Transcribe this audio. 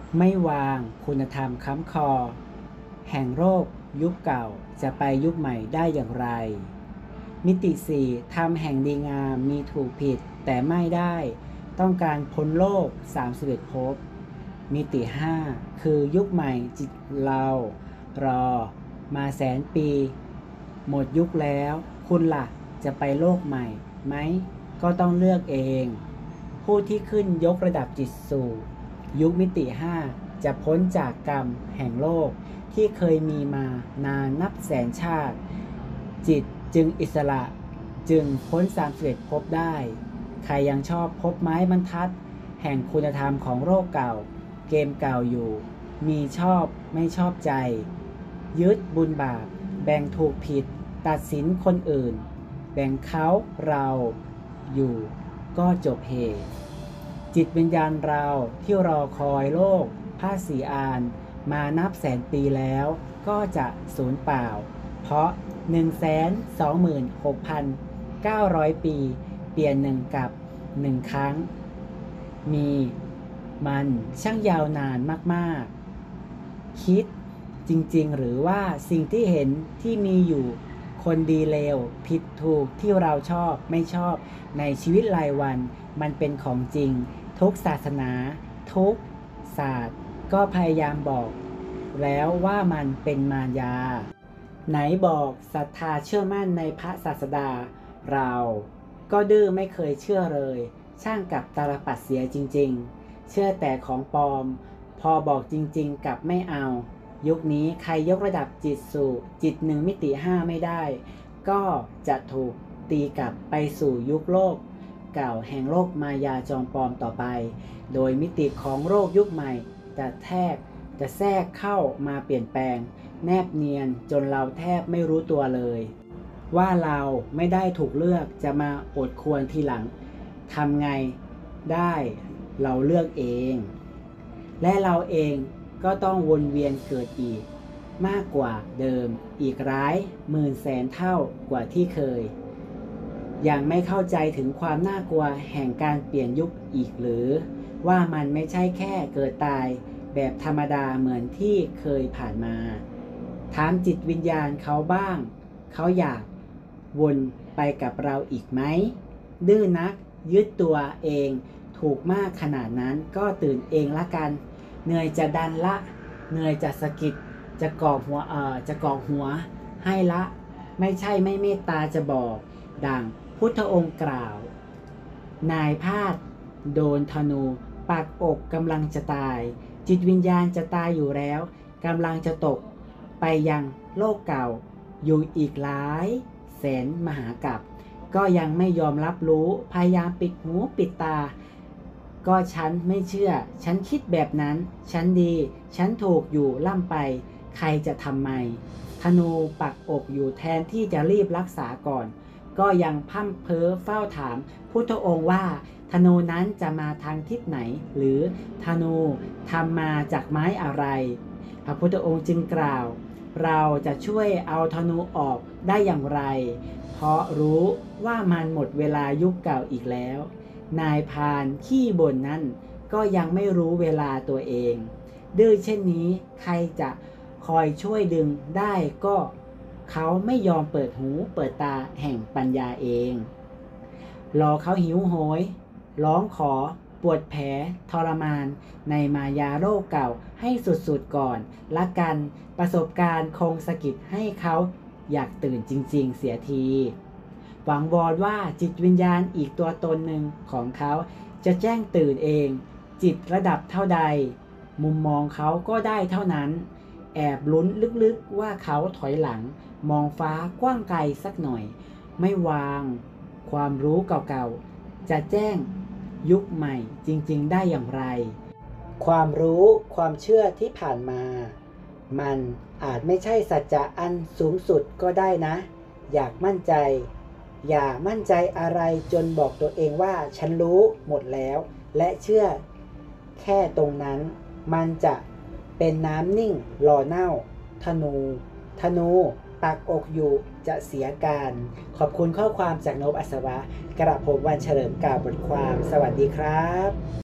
ไม่วางคุณธรรมค้ำคอแห่งโรคยุคเก่าจะไปยุคใหม่ได้อย่างไรมิติสี่ธรรมแห่งดีงามมีถูกผิดแต่ไม่ได้ต้องการพ้นโลก31ภพมิติห้าคือยุคใหม่จิตเรารอมาแสนปีหมดยุคแล้วคุณล่ะจะไปโลกใหม่ไหมก็ต้องเลือกเองผู้ที่ขึ้นยกระดับจิตสู่ยุคมิติห้าจะพ้นจากกรรมแห่งโลกที่เคยมีมานานนับแสนชาติจิตจึงอิสระจึงพ้น31ภพได้ใครยังชอบพบไม้บรรทัดแห่งคุณธรรมของโลกเก่าเกมเก่าอยู่มีชอบไม่ชอบใจยึดบุญบาปแบ่งถูกผิดตัดสินคนอื่นแบ่งเขาเราอยู่ก็จบเหตุจิตวิญญาณเราที่รอคอยโลกผ้าสีอานมานับแสนปีแล้วก็จะสูญเปล่าเพราะ 126,900 ปีเปลี่ยนหนึ่งกับ1ครั้งมีมันช่างยาวนานมากๆคิดจริงๆหรือว่าสิ่งที่เห็นที่มีอยู่คนดีเลวผิดถูกที่เราชอบไม่ชอบในชีวิตรายวันมันเป็นของจริงทุกศาสนาทุกศาสตร์ก็พยายามบอกแล้วว่ามันเป็นมารยาไหนบอกศรัทธาเชื่อมั่นในพระศาสดาเราก็ดื้อไม่เคยเชื่อเลยช่างกับตาลปัดเสียจริงๆเชื่อแต่ของปลอมพอบอกจริงๆกับไม่เอายุคนี้ใครยกระดับจิตสู่จิตหนึ่งมิติห้าไม่ได้ก็จะถูกตีกลับไปสู่ยุคโลกเก่าแห่งโลกมายาจอมปลอมต่อไปโดยมิติของโลกยุคใหม่จะแทรกเข้ามาเปลี่ยนแปลงแนบเนียนจนเราแทบไม่รู้ตัวเลยว่าเราไม่ได้ถูกเลือกจะมาอดควรทีหลังทำไงได้เราเลือกเองและเราเองก็ต้องวนเวียนเกิดอีกมากกว่าเดิมอีกร้ายหมื่นแสนเท่ากว่าที่เคยยังไม่เข้าใจถึงความน่ากลัวแห่งการเปลี่ยนยุคอีกหรือว่ามันไม่ใช่แค่เกิดตายแบบธรรมดาเหมือนที่เคยผ่านมาถามจิตวิญญาณเขาบ้างเขาอยากวนไปกับเราอีกไหมดื้อนักยึดตัวเองถูกมากขนาดนั้นก็ตื่นเองละกันเหนื่อยจะดันละเหนื่อยจะสะกิดจะกอกหัวให้ละไม่ใช่ไม่เมตตาจะบอกดังพุทธองค์กล่าวนายพาดโดนธนูปักอกกำลังจะตายจิตวิญญาณจะตายอยู่แล้วกำลังจะตกไปยังโลกเก่าอยู่อีกหลายแสนมหากาพย์ก็ยังไม่ยอมรับรู้พยายามปิดหูปิดตาก็ฉันไม่เชื่อฉันคิดแบบนั้นฉันดีฉันถูกอยู่ล่ำไปใครจะทำไมธนูปักอกอยู่แทนที่จะรีบรักษาก่อนก็ยังพร่ำเพ้อเฝ้าถามพุทธองค์ว่าธนูนั้นจะมาทางทิศไหนหรือธนูทำมาจากไม้อะไรพระพุทธองค์จึงกล่าวเราจะช่วยเอาธนูออกได้อย่างไรเพราะรู้ว่ามันหมดเวลายุคเก่าอีกแล้วนายพรานขี้บ่นนั้นก็ยังไม่รู้เวลาตัวเองดื้อเช่นนี้ใครจะคอยช่วยดึงได้ก็เขาไม่ยอมเปิดหูเปิดตาแห่งปัญญาเองรอเขาหิวโหยร้องขอปวดแผลทรมานในมายาโลกเก่าให้สุดๆก่อนละกันประสบการณ์คงสะกิดให้เขาอยากตื่นจริงๆเสียทีหวังวอนว่าจิตวิญญาณอีกตัวตนหนึ่งของเขาจะแจ้งตื่นเองจิตระดับเท่าใดมุมมองเขาก็ได้เท่านั้นแอบลุ้นลึกๆว่าเขาถอยหลังมองฟ้ากว้างไกลสักหน่อยไม่วางความรู้เก่าๆจะแจ้งยุคใหม่จริงๆได้อย่างไรความรู้ความเชื่อที่ผ่านมามันอาจไม่ใช่สัจจะอันสูงสุดก็ได้นะอย่ามั่นใจอะไรจนบอกตัวเองว่าฉันรู้หมดแล้วและเชื่อแค่ตรงนั้นมันจะเป็นน้ำนิ่งรอเน่าธนูปักอกอยู่จะเสียการขอบคุณข้อความจากนพอัศวะกระผมวันเฉลิมกล่าวบทความสวัสดีครับ